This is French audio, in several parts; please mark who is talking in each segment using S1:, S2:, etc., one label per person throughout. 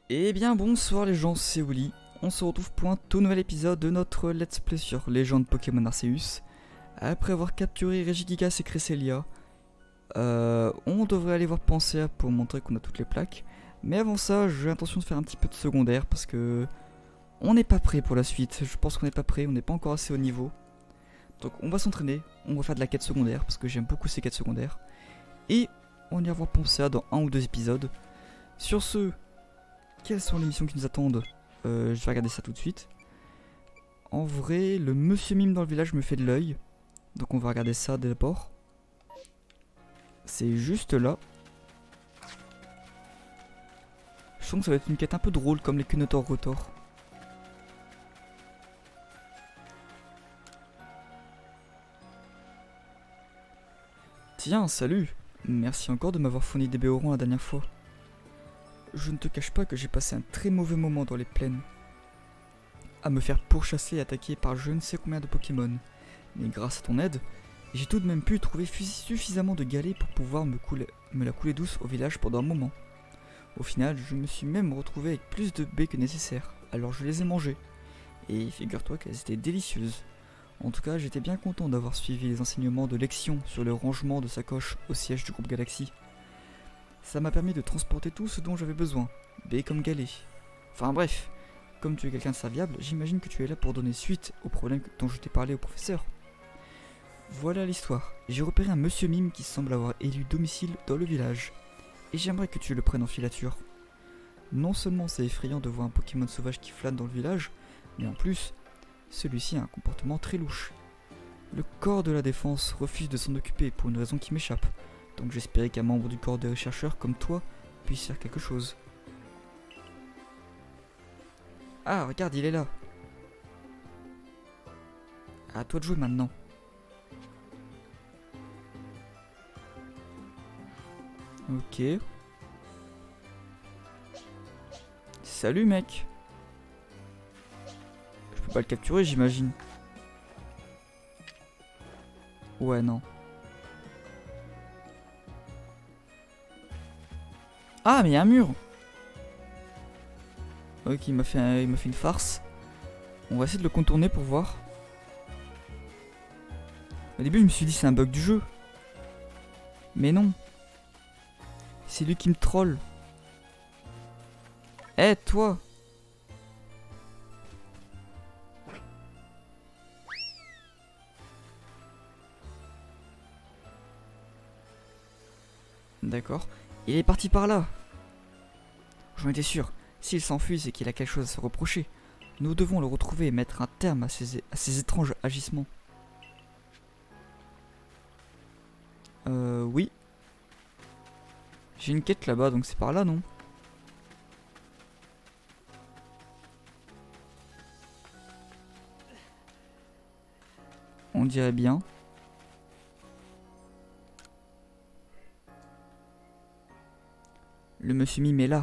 S1: Eh bien bonsoir les gens, c'est Willy. On se retrouve pour un tout nouvel épisode de notre Let's Play sur Légende Pokémon Arceus. Après avoir capturé Regigigas et Cresselia, on devrait aller voir Pensea pour montrer qu'on a toutes les plaques. Mais avant ça, j'ai l'intention de faire un petit peu de secondaire parce que on n'est pas prêt pour la suite. Je pense qu'on n'est pas prêt, on n'est pas encore assez haut niveau. Donc on va s'entraîner, on va faire de la quête secondaire parce que j'aime beaucoup ces quêtes secondaires. Et on ira voir Pensea dans un ou deux épisodes. Sur ce, quelles sont les missions qui nous attendent? Je vais regarder ça tout de suite. En vrai, le monsieur mime dans le village me fait de l'œil. Donc on va regarder ça d'abord. C'est juste là. Je sens que ça va être une quête un peu drôle comme les Kunotor Rotor. Tiens, salut! Merci encore de m'avoir fourni des béorons la dernière fois. Je ne te cache pas que j'ai passé un très mauvais moment dans les plaines. À me faire pourchasser et attaquer par je ne sais combien de Pokémon. Mais grâce à ton aide, j'ai tout de même pu trouver suffisamment de galets pour pouvoir me la couler douce au village pendant un moment. Au final, je me suis même retrouvé avec plus de baies que nécessaire, alors je les ai mangées. Et figure-toi qu'elles étaient délicieuses. En tout cas, j'étais bien content d'avoir suivi les enseignements de Lexion sur le rangement de sacoches au siège du groupe Galaxy. Ça m'a permis de transporter tout ce dont j'avais besoin, baies comme galets. Enfin bref, comme tu es quelqu'un de serviable, j'imagine que tu es là pour donner suite au problème dont je t'ai parlé au professeur. Voilà l'histoire. J'ai repéré un monsieur mime qui semble avoir élu domicile dans le village. Et j'aimerais que tu le prennes en filature. Non seulement c'est effrayant de voir un Pokémon sauvage qui flâne dans le village, mais en plus, celui-ci a un comportement très louche. Le corps de la défense refuse de s'en occuper pour une raison qui m'échappe, donc j'espérais qu'un membre du corps des chercheurs comme toi puisse faire quelque chose. Ah, regarde, il est là. À toi de jouer maintenant. Ok. Salut mec. Je peux pas le capturer j'imagine. Ouais non. Ah mais il y a un mur. Ok il m'a fait une farce. On va essayer de le contourner pour voir. Au début je me suis dit c'est un bug du jeu. Mais non. C'est lui qui me troll. Eh toi. D'accord. Il est parti par là. J'en étais sûr. S'il s'enfuit, c'est qu'il a quelque chose à se reprocher. Nous devons le retrouver et mettre un terme à ses étranges agissements. Oui. J'ai une quête là-bas, donc c'est par là, non? On dirait bien. Le monsieur mime est là.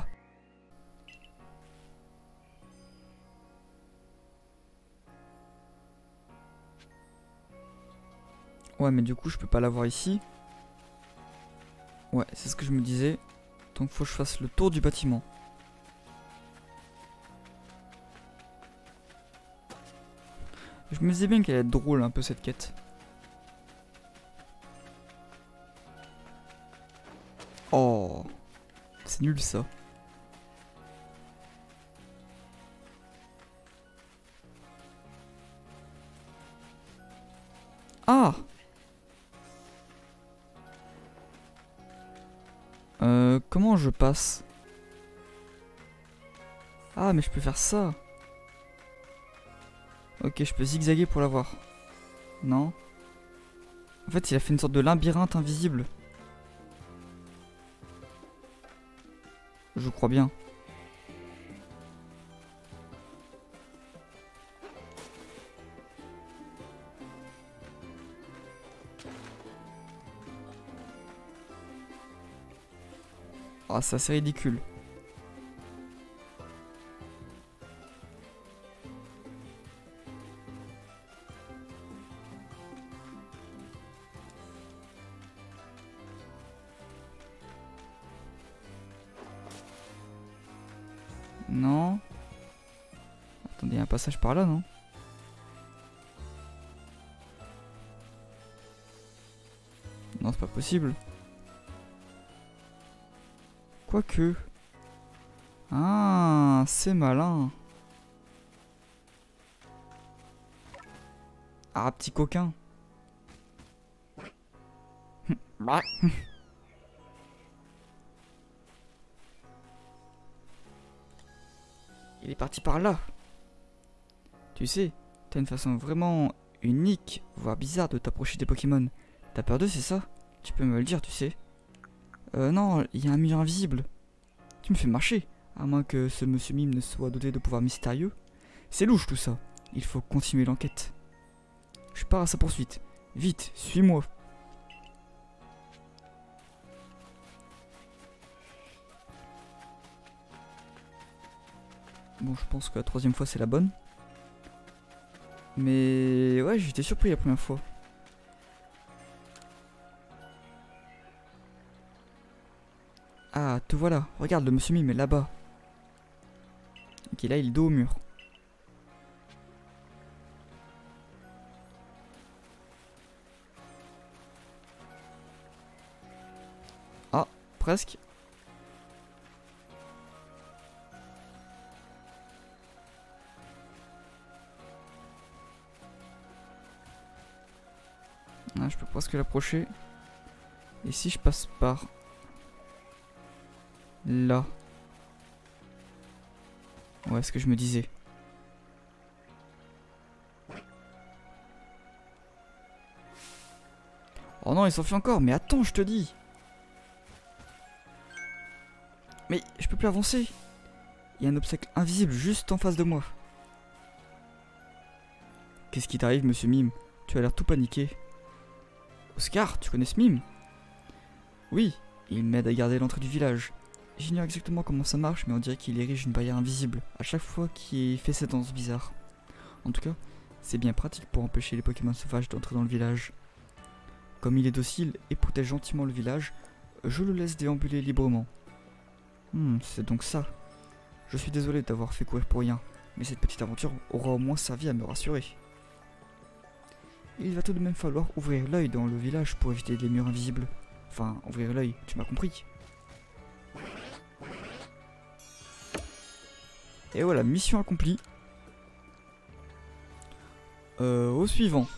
S1: Ouais, mais du coup, je peux pas l'avoir ici. Ouais, c'est ce que je me disais. Donc, faut que je fasse le tour du bâtiment. Je me disais bien qu'elle allait être drôle un peu cette quête. Oh, c'est nul ça. Ah! Comment je passe? Ah, mais je peux faire ça. Ok, je peux zigzaguer pour l'avoir. Non? En fait, il a fait une sorte de labyrinthe invisible. Je crois bien. Ah, c'est assez ridicule. Non. Attendez, il y a un passage par là, non? Non, c'est pas possible. Quoique. Ah, c'est malin. Ah, petit coquin. Bah. Il est parti par là. Tu sais, t'as une façon vraiment unique, voire bizarre de t'approcher des Pokémon. T'as peur d'eux, c'est ça? Tu peux me le dire, tu sais. Non, il y a un mur invisible. Tu me fais marcher, à moins que ce monsieur Mime ne soit doté de pouvoirs mystérieux. C'est louche tout ça. Il faut continuer l'enquête. Je pars à sa poursuite. Vite, suis-moi. Bon, je pense que la troisième fois c'est la bonne. Mais ouais, j'étais surpris la première fois. Ah, te voilà. Regarde, le monsieur Mime est là-bas. Ok, là, il est dos au mur. Ah, presque. Ah, je peux presque l'approcher. Et si je passe par là? Ouais, ce que je me disais. Oh non, il s'enfuit encore. Mais attends, je te dis. Mais je peux plus avancer. Il y a un obstacle invisible juste en face de moi. Qu'est-ce qui t'arrive, monsieur Mime? Tu as l'air tout paniqué. Oscar, tu connais ce Mime? Oui, il m'aide à garder l'entrée du village. J'ignore exactement comment ça marche, mais on dirait qu'il érige une barrière invisible à chaque fois qu'il fait cette danse bizarre. En tout cas, c'est bien pratique pour empêcher les Pokémon sauvages d'entrer dans le village. Comme il est docile et protège gentiment le village, je le laisse déambuler librement. C'est donc ça. Je suis désolé d'avoir fait courir pour rien, mais cette petite aventure aura au moins servi à me rassurer. Il va tout de même falloir ouvrir l'œil dans le village pour éviter les murs invisibles. Enfin, ouvrir l'œil, tu m'as compris. Et voilà, mission accomplie. Au suivant.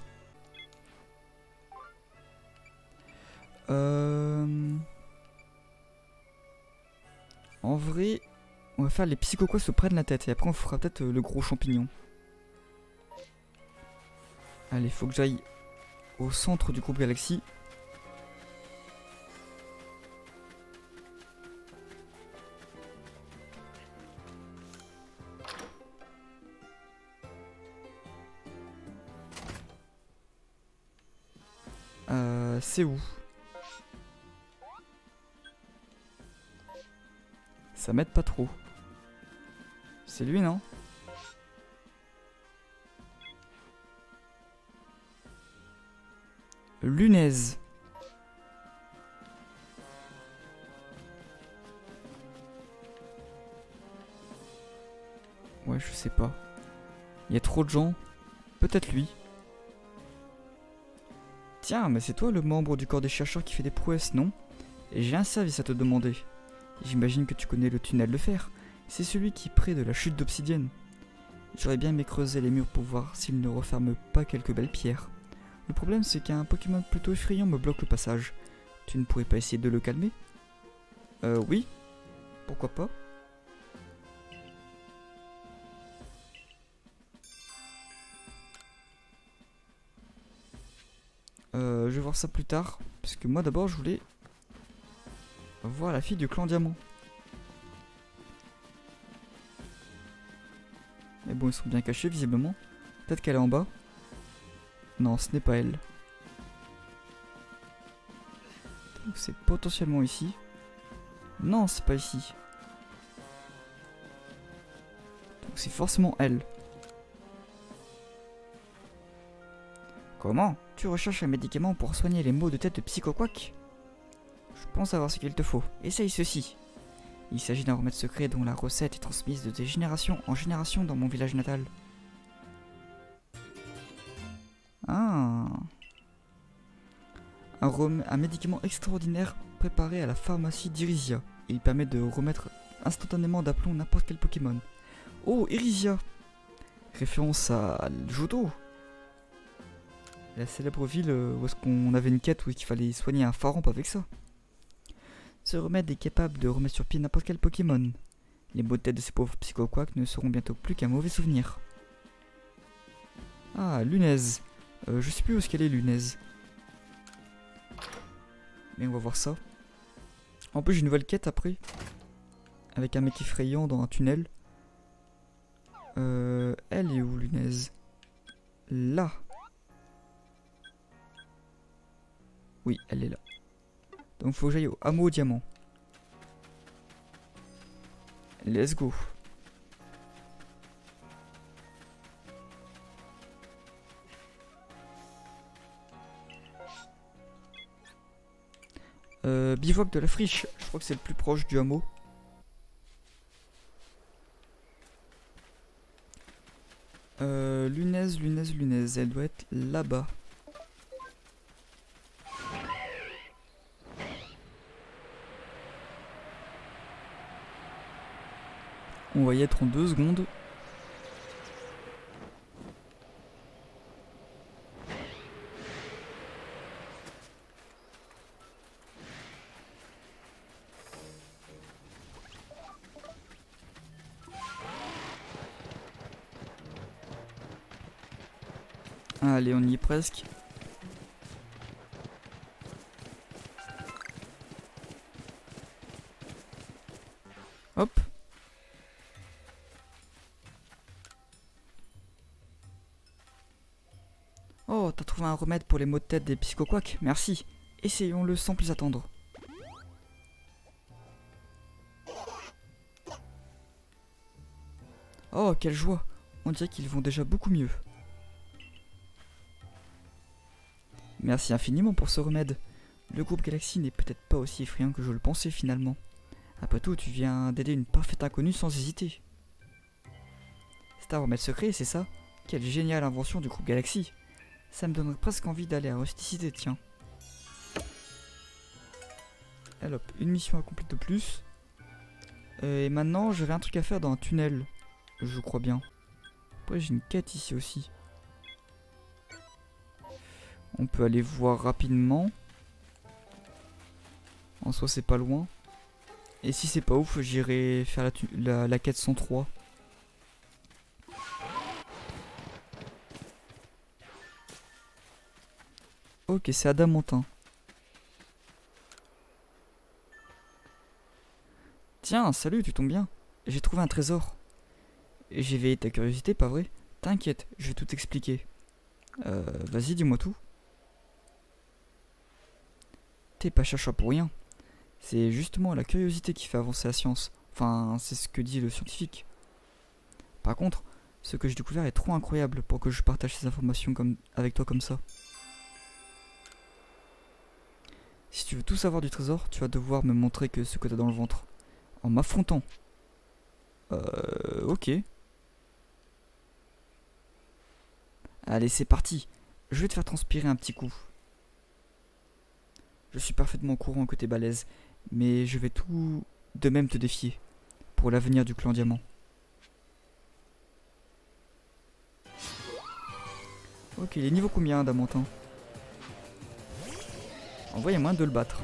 S1: En vrai, on va faire les psychoquas se prennent la tête et après on fera peut-être le gros champignon. Allez, faut que j'aille au centre du groupe Galaxy. C'est où? Ça m'aide pas trop. C'est lui, non? Lunez. Ouais, je sais pas. Il y a trop de gens. Peut-être lui. Tiens, mais c'est toi le membre du corps des chercheurs qui fait des prouesses, non? Et j'ai un service à te demander. J'imagine que tu connais le tunnel de fer. C'est celui qui est près de la chute d'obsidienne. J'aurais bien aimé creuser les murs pour voir s'il ne referme pas quelques belles pierres. Le problème, c'est qu'un Pokémon plutôt effrayant me bloque le passage. Tu ne pourrais pas essayer de le calmer? Oui. Pourquoi pas? Je vais voir ça plus tard. Parce que moi, d'abord, je voulais voir la fille du clan Diamant. Mais bon, ils sont bien cachés, visiblement. Peut-être qu'elle est en bas. Non, ce n'est pas elle. Donc c'est potentiellement ici. Non, c'est pas ici. Donc c'est forcément elle. Comment? Tu recherches un médicament pour soigner les maux de tête de Psychoquack? Je pense savoir ce qu'il te faut. Essaye ceci. Il s'agit d'un remède secret dont la recette est transmise de génération en génération dans mon village natal. Ah. Un médicament extraordinaire préparé à la pharmacie d'Irisia. Il permet de remettre instantanément d'aplomb n'importe quel Pokémon. Oh, Irisia! Référence à Johto. La célèbre ville où est-ce qu'on avait une quête où il fallait soigner un Pharamp avec ça. Ce remède est capable de remettre sur pied n'importe quel Pokémon. Les maux de tête de ces pauvres psychoquacks ne seront bientôt plus qu'un mauvais souvenir. Ah, Lunez. Je sais plus où est-ce qu'elle est, Lunez. Mais on va voir ça. En plus, j'ai une nouvelle quête après. Avec un mec effrayant dans un tunnel. Elle est où, Lunez? Là. Oui, elle est là. Donc faut que j'aille au hameau diamant. Let's go. Bivouac de la friche. Je crois que c'est le plus proche du hameau. Lunez. Elle doit être là-bas. On va y être en 2 secondes. Allez, on y est presque. Hop. Oh, t'as trouvé un remède pour les maux de tête des psychoquacks, merci. Essayons-le sans plus attendre. Oh, quelle joie. On dirait qu'ils vont déjà beaucoup mieux. Merci infiniment pour ce remède. Le groupe Galaxy n'est peut-être pas aussi effrayant que je le pensais finalement. Après tout, tu viens d'aider une parfaite inconnue sans hésiter. C'est un remède secret, c'est ça? Quelle géniale invention du groupe Galaxy. Ça me donnerait presque envie d'aller à Rusticité, tiens. Alors, hop, une mission accomplie de plus. Et maintenant, j'avais un truc à faire dans un tunnel. Je crois bien. Après, j'ai une quête ici aussi. On peut aller voir rapidement. En soi, c'est pas loin. Et si c'est pas ouf, j'irai faire la quête 103. Ok, c'est Adamantin. Tiens, salut, tu tombes bien. J'ai trouvé un trésor. J'ai éveillé ta curiosité, pas vrai? T'inquiète, je vais tout expliquer. Vas-y, dis-moi tout. T'es pas chercheur pour rien. C'est justement la curiosité qui fait avancer la science. Enfin, c'est ce que dit le scientifique. Par contre, ce que j'ai découvert est trop incroyable pour que je partage ces informations avec toi comme ça. Si tu veux tout savoir du trésor, tu vas devoir me montrer ce que t'as dans le ventre. En m'affrontant. Ok. Allez, c'est parti. Je vais te faire transpirer un petit coup. Je suis parfaitement au courant que t'es balèze, mais je vais tout de même te défier. Pour l'avenir du clan Diamant. Ok, il est niveau combien, Adamantin? En vrai, il y a moyen de le battre.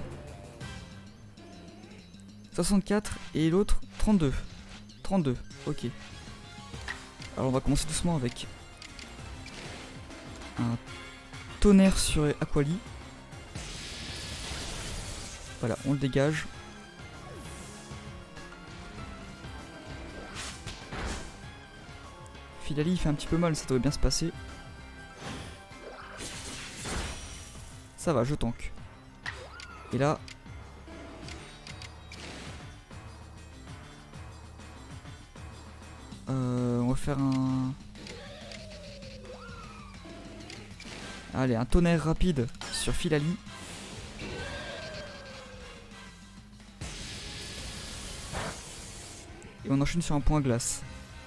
S1: 64 et l'autre 32. 32, ok. Alors on va commencer doucement avec un tonnerre sur Aquali. Voilà, on le dégage. Filali il fait un petit peu mal, ça devrait bien se passer. Ça va, je tank. Et là... on va faire un... Allez, un tonnerre rapide sur Filali. Et on enchaîne sur un point glace.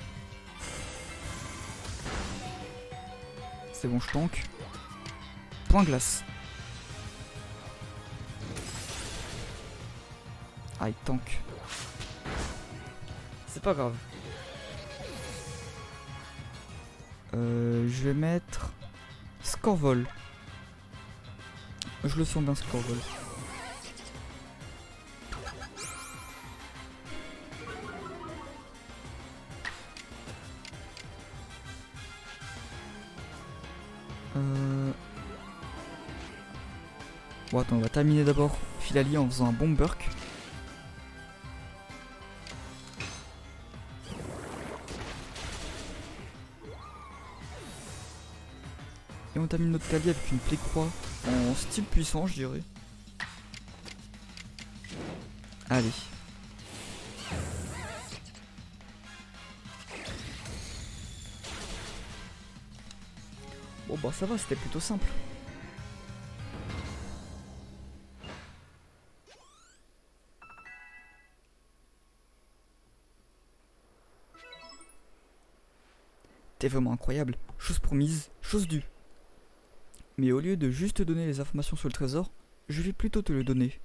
S1: C'est bon, je tank. Point glace. Ah, il tank. C'est pas grave. Je vais mettre Scorvol. Je le sens bien, Scorvol. Bon, attends, on va terminer d'abord Filali en faisant un bon burk. Et on termine notre Kali avec une plaie croix en style puissant, je dirais. Allez. Bon bah ça va, c'était plutôt simple. T'es vraiment incroyable. Chose promise, chose due. Mais au lieu de juste te donner les informations sur le trésor, je vais plutôt te le donner.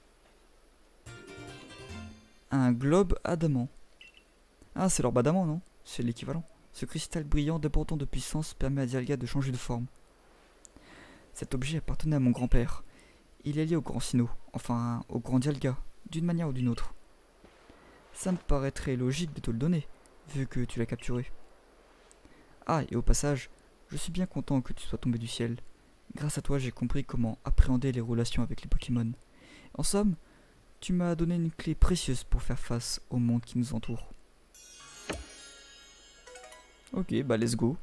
S1: Un globe adamant. Ah, c'est l'orbe adamant, non? C'est l'équivalent. Ce cristal brillant débordant de puissance permet à Dialga de changer de forme. Cet objet appartenait à mon grand-père. Il est lié au grand Sinnoh, enfin au grand Dialga, d'une manière ou d'une autre. Ça me paraîtrait logique de te le donner, vu que tu l'as capturé. Ah, et au passage, je suis bien content que tu sois tombé du ciel. Grâce à toi, j'ai compris comment appréhender les relations avec les Pokémon. En somme, tu m'as donné une clé précieuse pour faire face au monde qui nous entoure. Ok, bah let's go.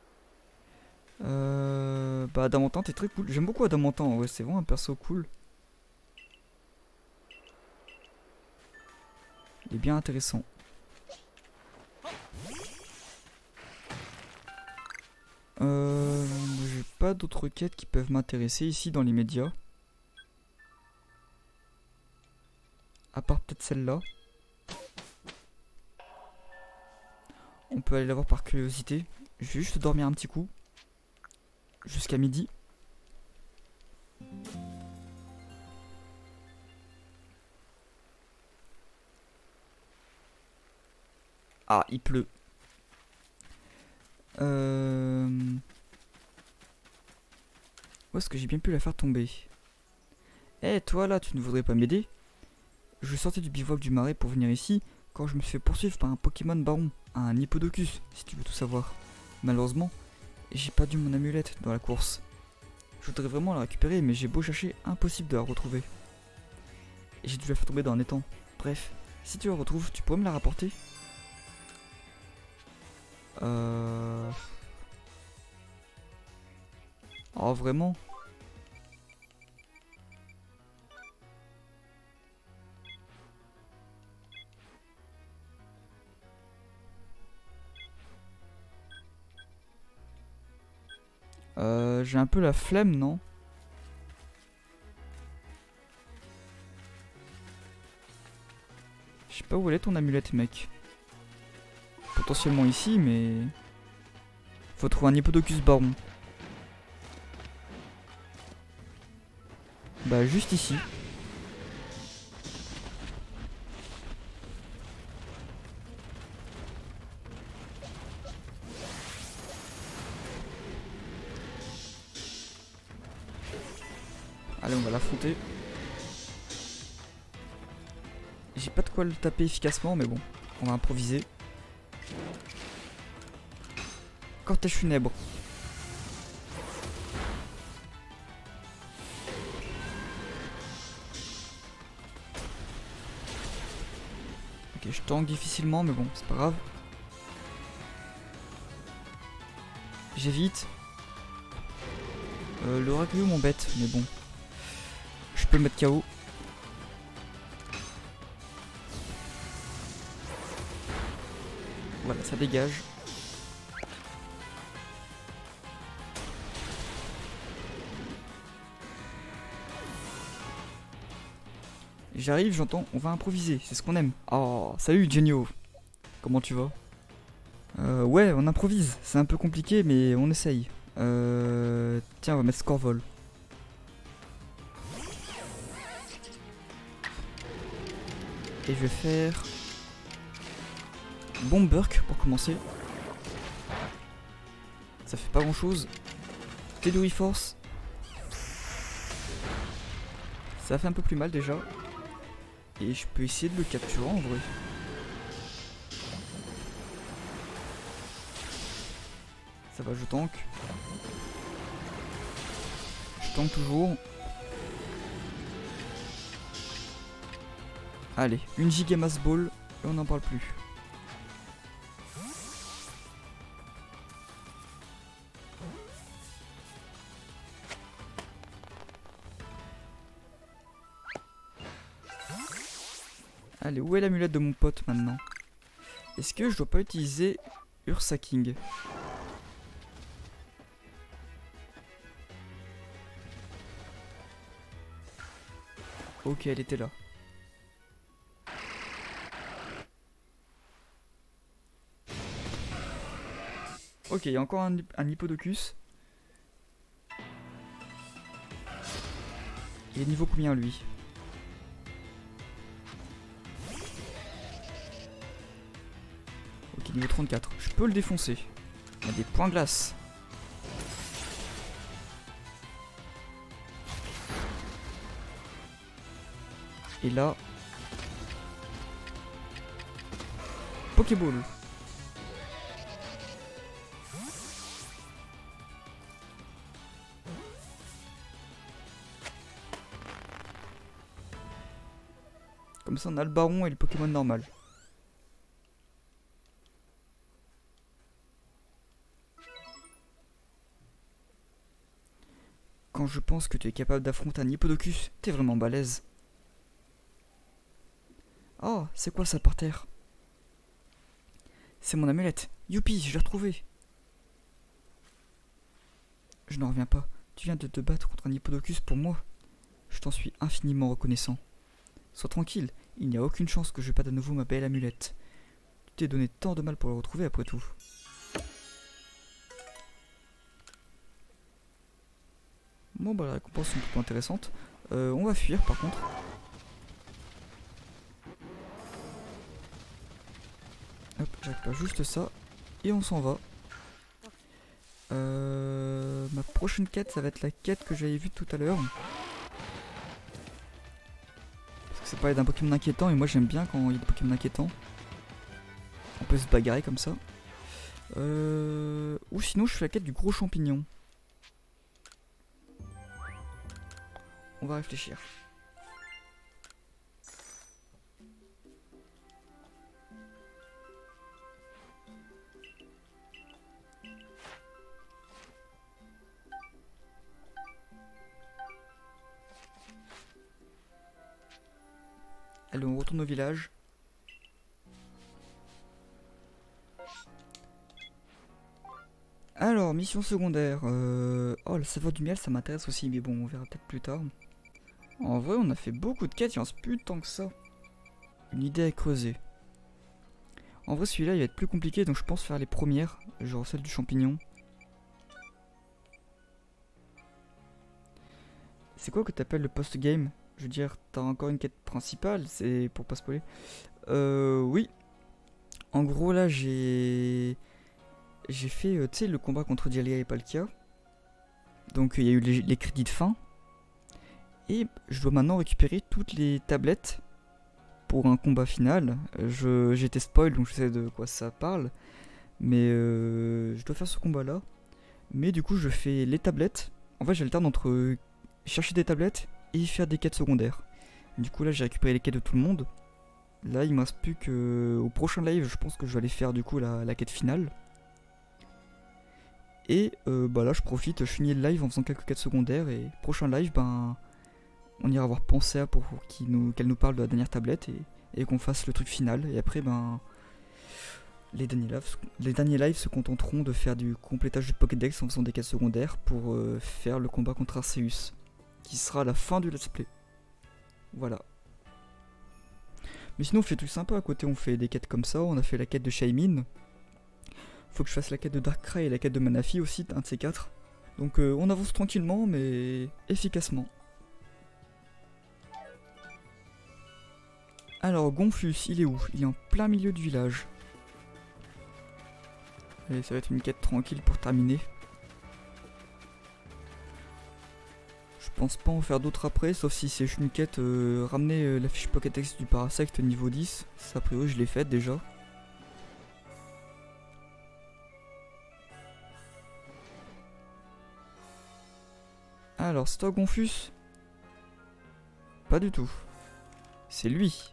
S1: Bah Adamantin, t'es très cool. J'aime beaucoup Adamantin, ouais, c'est vraiment un perso cool. Il est bien intéressant. J'ai pas d'autres quêtes qui peuvent m'intéresser ici dans les médias. À part peut-être celle-là. On peut aller la voir par curiosité. Je vais juste dormir un petit coup. Jusqu'à midi. Ah, il pleut. Où est-ce que j'ai bien pu la faire tomber? Eh, toi là, tu ne voudrais pas m'aider? Je sortais du bivouac du marais pour venir ici quand je me suis fait poursuivre par un Pokémon baron, un Hippodocus, si tu veux tout savoir. Malheureusement, j'ai perdu mon amulette dans la course. Je voudrais vraiment la récupérer, mais j'ai beau chercher, impossible de la retrouver. Et j'ai dû la faire tomber dans un étang. Bref, si tu la retrouves, tu pourrais me la rapporter? Oh, vraiment? J'ai un peu la flemme, non? Je sais pas où elle est ton amulette, mec. Potentiellement ici, mais... Faut trouver un Hippodocus baron. Bah, juste ici. Allez, on va l'affronter. J'ai pas de quoi le taper efficacement, mais bon, on va improviser. Cortège funèbre. Ok, je tank difficilement, mais bon, c'est pas grave. J'évite. Le Ragyu m'embête, mais bon. Je peux le mettre KO. Voilà, ça dégage. J'arrive, j'entends, on va improviser, c'est ce qu'on aime. Oh, salut Genio. Comment tu vas? Ouais, on improvise. C'est un peu compliqué, mais on essaye. Tiens, on va mettre Scorvol. Et je vais faire... Bomberk pour commencer. Ça fait pas grand chose. Teduri Force. Ça fait un peu plus mal déjà. Et je peux essayer de le capturer en vrai. Ça va, je tank. Je tank toujours. Allez, une giga mass ball et on n'en parle plus. Allez, où est l'amulette de mon pote maintenant? Est-ce que je dois pas utiliser Ursa King? Ok, elle était là. Ok, il y a encore un Hippodocus. Il est niveau combien lui? Ok, niveau 34. Je peux le défoncer. Il y a des points glace. Et là... Pokéball. Comme ça on a le baron et le Pokémon normal. Quand je pense que tu es capable d'affronter un Hippodocus, t'es vraiment balèze. Oh, c'est quoi ça par terre? C'est mon amulette. Youpi, je l'ai retrouvée. Je n'en reviens pas. Tu viens de te battre contre un Hippodocus pour moi. Je t'en suis infiniment reconnaissant. Sois tranquille, il n'y a aucune chance que je perde à nouveau ma belle amulette. Tu t'es donné tant de mal pour le retrouver après tout. Bon bah la récompense est plutôt intéressante. On va fuir par contre. Hop, j'accroche juste ça. Et on s'en va. Ma prochaine quête, ça va être la quête que j'avais vue tout à l'heure. Parce que ça parlait d'un Pokémon inquiétant et moi j'aime bien quand il y a des Pokémon inquiétants. On peut se bagarrer comme ça. Ou sinon je fais la quête du gros champignon. On va réfléchir. Allez, on retourne au village. Alors, mission secondaire. Oh, la saveur du miel, ça m'intéresse aussi, mais bon, on verra peut-être plus tard. En vrai, on a fait beaucoup de quêtes, il en reste plus tant que ça. Une idée à creuser. En vrai, celui-là, il va être plus compliqué, donc je pense faire les premières, genre celle du champignon. C'est quoi que t'appelles le post-game? Je veux dire, t'as encore une quête principale, c'est pour pas spoiler. Oui. En gros, là, j'ai fait, tu sais, le combat contre Dialga et Palkia. Donc, il y a eu les crédits de fin. Et je dois maintenant récupérer toutes les tablettes pour un combat final. J'ai été spoil, donc je sais de quoi ça parle. Mais je dois faire ce combat-là. Mais du coup, je fais les tablettes. En fait, j'alterne entre chercher des tablettes et faire des quêtes secondaires. Du coup, là, j'ai récupéré les quêtes de tout le monde. Là, il me reste plus que... Au prochain live, je pense que je vais aller faire du coup la quête finale. Et bah là, je profite, je finis le live en faisant quelques quêtes secondaires. Et prochain live, ben... on ira voir Pansea pour qu'elle nous parle de la dernière tablette et qu'on fasse le truc final. Et après, ben... Les derniers lives se contenteront de faire du complétage du Pokédex en faisant des quêtes secondaires pour faire le combat contre Arceus, qui sera à la fin du let's play. Voilà. Mais sinon on fait tout sympa à côté, on fait des quêtes comme ça, on a fait la quête de Shaymin. Faut que je fasse la quête de Darkrai et la quête de Manafi aussi, un de ces quatre. Donc on avance tranquillement mais efficacement. Alors Gonfus, il est où? Il est en plein milieu du village. Allez, ça va être une quête tranquille pour terminer. Je pense pas en faire d'autres après, sauf si c'est une quête ramener la fiche Pokédex du Parasect niveau 10. Ça, a priori, je l'ai faite déjà. Alors, c'est toi Gonfus? Pas du tout. C'est lui.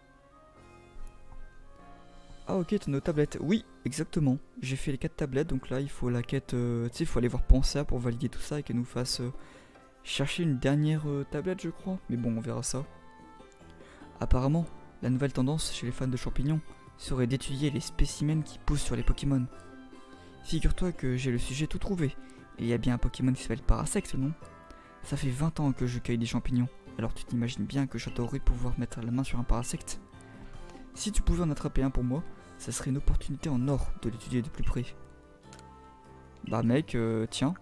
S1: Ah ok, t'as nos tablettes. Oui, exactement. J'ai fait les 4 tablettes, donc là il faut la quête... tu sais, il faut aller voir Pansea pour valider tout ça et qu'elle nous fasse chercher une dernière tablette, je crois. Mais bon, on verra ça. Apparemment, la nouvelle tendance chez les fans de champignons serait d'étudier les spécimens qui poussent sur les Pokémon. Figure-toi que j'ai le sujet tout trouvé. Il y a bien un Pokémon qui s'appelle Parasect, non? Ça fait 20 ans que je cueille des champignons, alors tu t'imagines bien que j'adorerais pouvoir mettre la main sur un Parasect. Si tu pouvais en attraper un pour moi, ça serait une opportunité en or de l'étudier de plus près. Bah mec, tiens.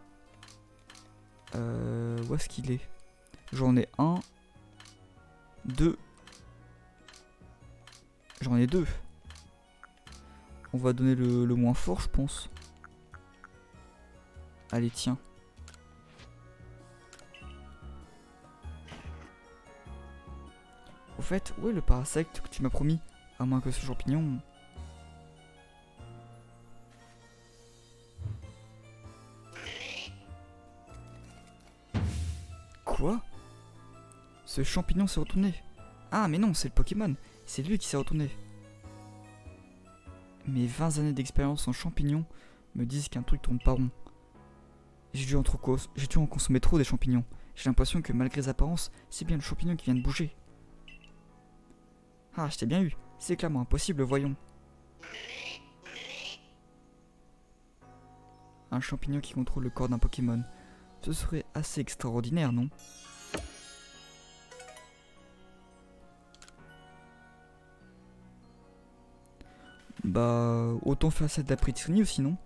S1: Où est-ce qu'il est? J'en ai un, deux. J'en ai deux. On va donner le moins fort, je pense. Allez, tiens. Au fait, où est le Parasect que tu m'as promis? À moins que ce champignon... Quoi? Ce champignon s'est retourné. Ah mais non, c'est le Pokémon. C'est lui qui s'est retourné. Mes 20 années d'expérience en champignons me disent qu'un truc tourne pas rond. J'ai dû en consommer trop des champignons. J'ai l'impression que malgré les apparences, c'est bien le champignon qui vient de bouger. Ah, je t'ai bien eu. C'est clairement impossible, voyons. Un champignon qui contrôle le corps d'un Pokémon. Ce serait assez extraordinaire, non? Bah, autant faire ça d'Apitrini aussi, non?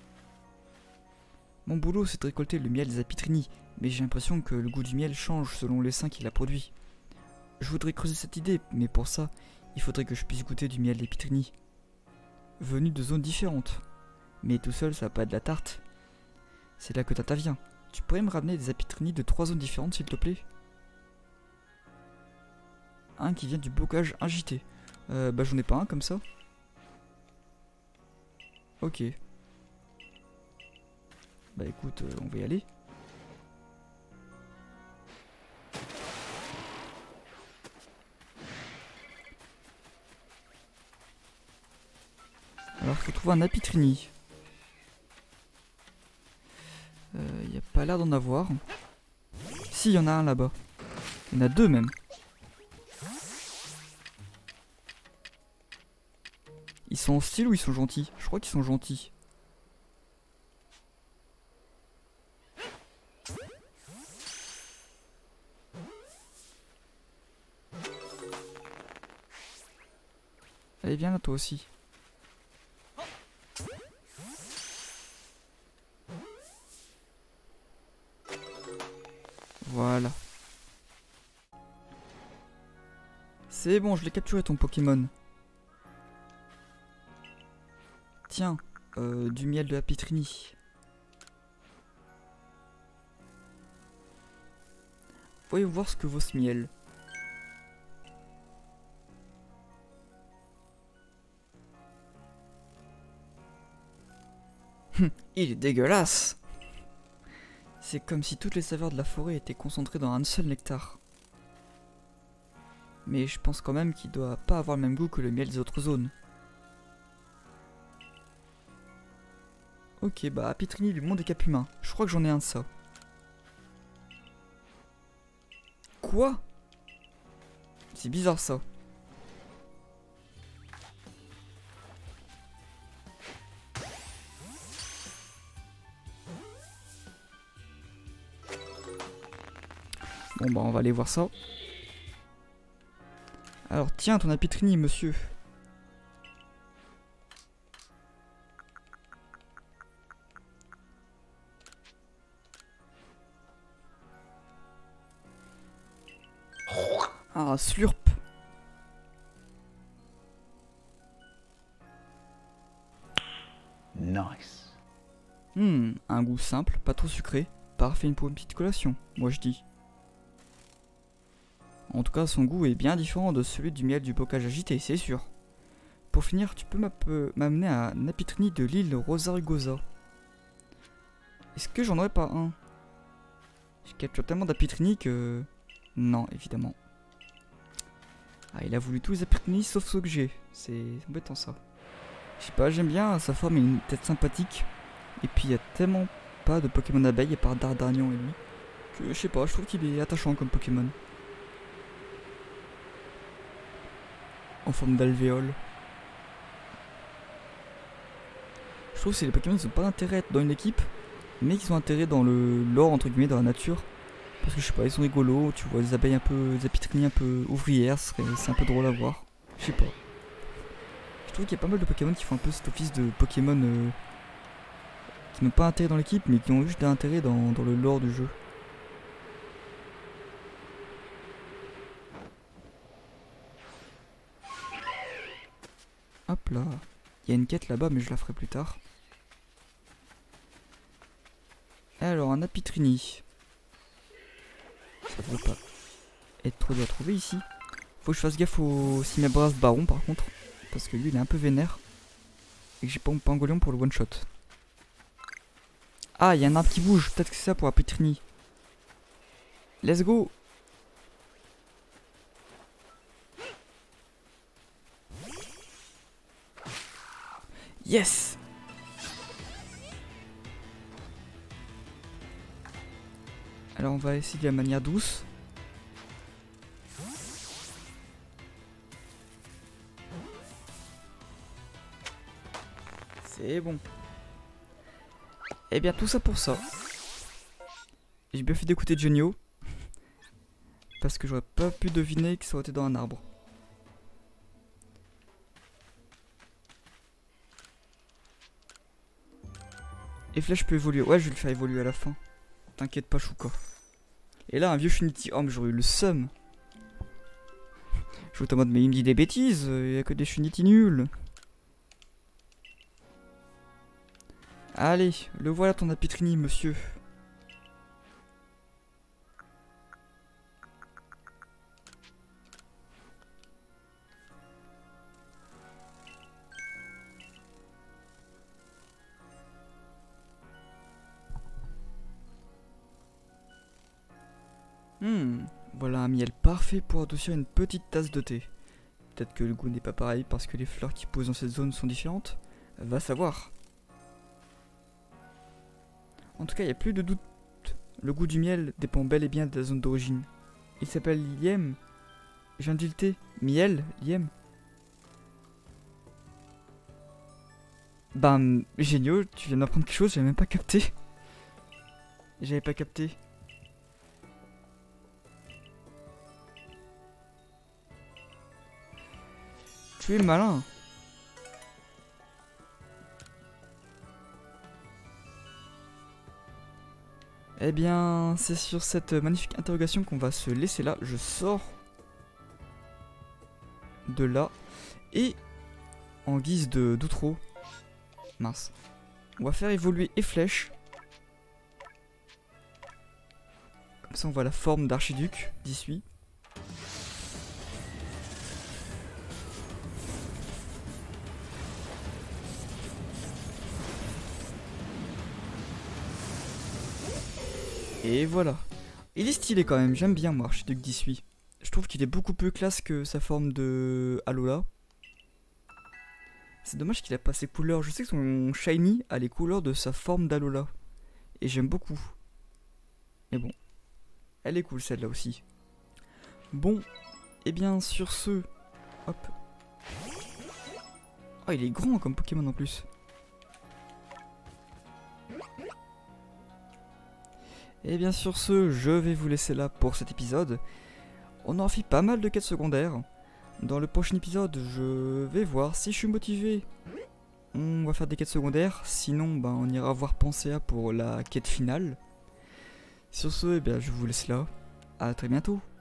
S1: Mon boulot, c'est de récolter le miel des Apitrini, mais j'ai l'impression que le goût du miel change selon l'essaim qu'il a produit. Je voudrais creuser cette idée, mais pour ça, il faudrait que je puisse goûter du miel d'Apitrini. Venu de zones différentes. Mais tout seul, ça va pas être de la tarte. C'est là que t'interviens. Tu pourrais me ramener des Apitrini de 3 zones différentes, s'il te plaît? Un qui vient du bocage agité. Bah j'en ai pas un comme ça. Ok. Bah écoute, on va y aller. Alors, faut trouver un Apitrini. Y a pas l'air d'en avoir. Si, y en a un là-bas. Il y en a deux même. Ils sont hostiles ou ils sont gentils? Je crois qu'ils sont gentils. Allez, viens là toi aussi. Voilà. C'est bon, je l'ai capturé ton Pokémon. Tiens, du miel de Apitrini. Voyons voir ce que vaut ce miel. Il est dégueulasse! C'est comme si toutes les saveurs de la forêt étaient concentrées dans un seul nectar. Mais je pense quand même qu'il doit pas avoir le même goût que le miel des autres zones. Ok, bah Apitrini du monde des Cap humains. Je crois que j'en ai un de ça. Quoi? C'est bizarre ça. Bon bah on va aller voir ça. Alors tiens, ton apitrini, monsieur. Ah, slurp.
S2: Nice.
S1: Un goût simple, pas trop sucré. Parfait pour une petite collation, moi je dis. En tout cas, son goût est bien différent de celui du miel du bocage agité, c'est sûr. Pour finir, tu peux m'amener à un apitrini de l'île Rosargosa. Est-ce que j'en aurais pas un? Je capture tellement d'apitrini que... Non, évidemment. Ah, il a voulu tous les apitrinis sauf ceux que j'ai. C'est embêtant ça. Je sais pas, j'aime bien sa forme et une tête sympathique. Et puis il y a tellement pas de Pokémon abeille à part Dardagnan et lui. Que je sais pas, je trouve qu'il est attachant comme Pokémon. En forme d'alvéole. Je trouve que c'est les Pokémon qui n'ont pas d'intérêt à être dans une équipe, mais qui ont intérêt dans le lore, entre guillemets, dans la nature. Parce que je sais pas, ils sont rigolos, tu vois, des abeilles un peu, des apitrinies un peu ouvrières, c'est un peu drôle à voir. Je sais pas. Je trouve qu'il y a pas mal de Pokémon qui font un peu cet office de Pokémon qui n'ont pas intérêt dans l'équipe, mais qui ont juste d'intérêt dans le lore du jeu. Hop là. Il y a une quête là-bas, mais je la ferai plus tard. Alors, un apitrini. Ça devrait pas être trop dur à trouver ici. Faut que je fasse gaffe au Simabras Baron par contre. Parce que lui il est un peu vénère. Et que j'ai pas mon Pangolion pour le one shot. Ah, il y a un arbre qui bouge. Peut-être que c'est ça pour apitrini. Let's go. Yes. Alors on va essayer de la manière douce. C'est bon. Et bien tout ça pour ça. J'ai bien fait d'écouter Genio. Parce que j'aurais pas pu deviner que ça aurait été dans un arbre. Et Flèche peut évoluer. Ouais, je vais le faire évoluer à la fin. T'inquiète pas, Chouka. Et là, un vieux Shinity. Oh, mais j'aurais eu le seum. Je suis en mode, mais il me dit des bêtises. Il y a que des Shinity nuls. Allez, le voilà ton apitrini, monsieur. Voilà un miel parfait pour adoucir une petite tasse de thé. Peut-être que le goût n'est pas pareil parce que les fleurs qui poussent dans cette zone sont différentes. Va savoir. En tout cas, il n'y a plus de doute. Le goût du miel dépend bel et bien de la zone d'origine. Il s'appelle Liem. Je viens du thé. Miel, Liem. Ben, génial, tu viens d'apprendre quelque chose, j'avais même pas capté. J'avais pas capté. Tu es malin. Eh bien, c'est sur cette magnifique interrogation qu'on va se laisser là. Je sors de là. Et en guise d'outro, mince, on va faire évoluer Efflèche. Comme ça on voit la forme d'archiduc d'Issui. Et voilà. Il est stylé quand même, j'aime bien moi Archiduc d'Issui. Je trouve qu'il est beaucoup plus classe que sa forme de Alola. C'est dommage qu'il a pas ses couleurs. Je sais que son Shiny a les couleurs de sa forme d'Alola. Et j'aime beaucoup. Mais bon. Elle est cool celle-là aussi. Bon. Et bien sur ce. Hop. Oh il est grand comme Pokémon en plus. Et bien sur ce, je vais vous laisser là pour cet épisode. On aura fait pas mal de quêtes secondaires. Dans le prochain épisode, je vais voir si je suis motivé. On va faire des quêtes secondaires, sinon on ira voir Pensea pour la quête finale. Sur ce, je vous laisse là. À très bientôt.